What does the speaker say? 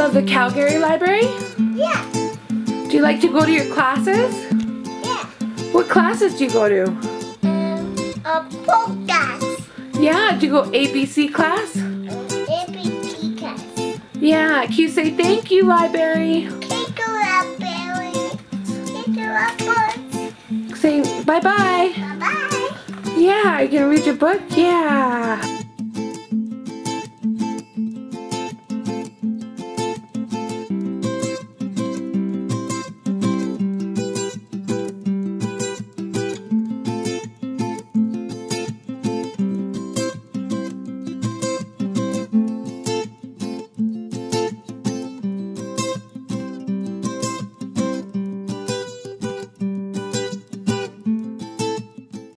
love the Calgary library? Yeah. Do you like to go to your classes? Yeah. What classes do you go to? Podcast. Yeah, do you go ABC class? ABC class. Yeah, can you say thank you, library? Thank you, library. Thank you, library. Say bye-bye. Bye-bye. Yeah, are you gonna read your book? Yeah.